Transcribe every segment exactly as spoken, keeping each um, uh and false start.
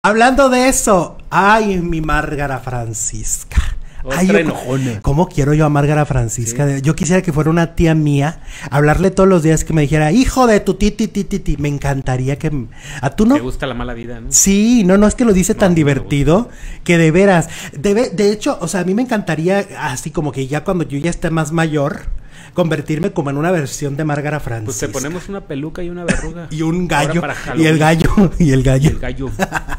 Hablando de eso, ay, mi Márgara Francisca. Otra Ay, yo, enojona. ¿cómo quiero yo a Márgara Francisca? Sí. Yo quisiera que fuera una tía mía, hablarle todos los días que me dijera, hijo de tu titi, titi, titi. Me encantaría que... ¿A tú no? Te gusta la mala vida, ¿no? Sí, no, no es que lo dice No, tan no me divertido que de veras. De, de hecho, o sea, a mí me encantaría, así como que ya cuando yo ya esté más mayor, convertirme como en una versión de Márgara Pues Francisca. te ponemos una peluca y una verruga. Y un gallo. Ahora para Y Halloween. el gallo. Y el gallo. Y el gallo.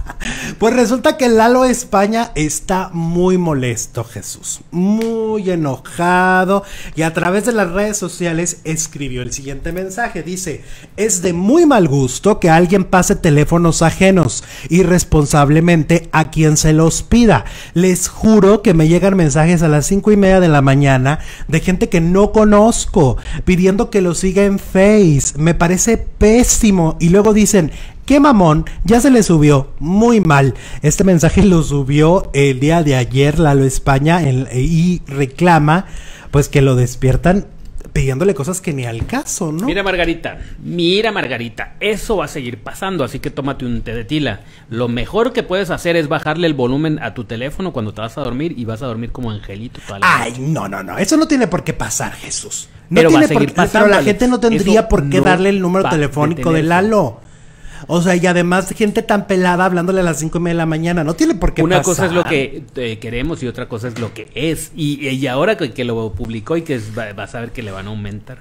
Pues resulta que Lalo España está muy molesto, Jesús. Muy enojado. Y a través de las redes sociales escribió el siguiente mensaje. Dice: es de muy mal gusto que alguien pase teléfonos ajenos irresponsablemente a quien se los pida. Les juro que me llegan mensajes a las cinco y media de la mañana de gente que no conozco pidiendo que lo siga en Face. Me parece pésimo. Y luego dicen: qué mamón, ya se le subió, muy mal. Este mensaje lo subió el día de ayer Lalo España en, y reclama pues que lo despiertan pidiéndole cosas que ni al caso, ¿no? Mira, Margarita, mira, Margarita, eso va a seguir pasando, así que tómate un té de tila. Lo mejor que puedes hacer es bajarle el volumen a tu teléfono cuando te vas a dormir y vas a dormir como angelito toda la Ay, no, no, no, eso no tiene por qué pasar, Jesús. No Pero va tiene a seguir por, pasando, pero la Alex. gente no tendría Eso por qué no darle el número va a telefónico de detenerse. Lalo. O sea, y además gente tan pelada hablándole a las cinco y media de la mañana, no tiene por qué Una pasar. cosa es lo que eh, queremos y otra cosa es lo que es. Y, y ahora que, que lo publicó y que es, va, vas a ver que le van a aumentar.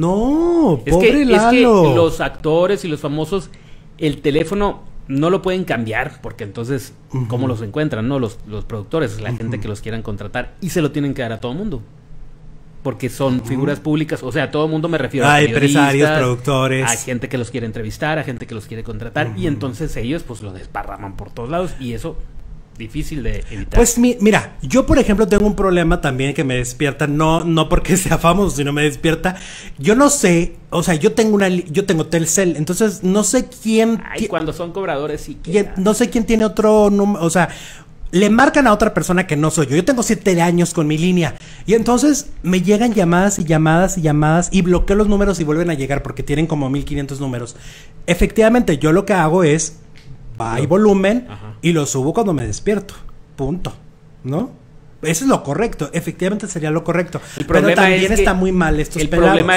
No, Es pobre que, es Lalo. que los actores y los famosos, el teléfono no lo pueden cambiar, porque entonces, Ujú. ¿cómo los encuentran? No, los, los productores, la gente que los quieran contratar, y se lo tienen que dar a todo mundo. Porque son figuras públicas, o sea, a todo mundo me refiero a A periodistas, empresarios, productores. a gente que los quiere entrevistar, a gente que los quiere contratar, y entonces ellos pues lo desparraman por todos lados, y eso difícil de evitar. Pues mi, mira, yo por ejemplo tengo un problema también que me despierta, no no porque sea famoso, sino me despierta. Yo no sé, o sea, yo tengo una li- yo tengo Telcel, entonces no sé quién, Ay, qui- cuando son cobradores sí que... quién- no sé quién tiene otro número, o sea, le marcan a otra persona que no soy yo. Yo tengo siete años con mi línea y entonces me llegan llamadas y llamadas y llamadas y bloqueo los números y vuelven a llegar porque tienen como mil quinientos números. Efectivamente, yo lo que hago es hay volumen Ajá. y lo subo cuando me despierto. Punto. ¿No? Eso es lo correcto. Efectivamente sería lo correcto. El Pero problema también es que está muy mal estos el pelados. problema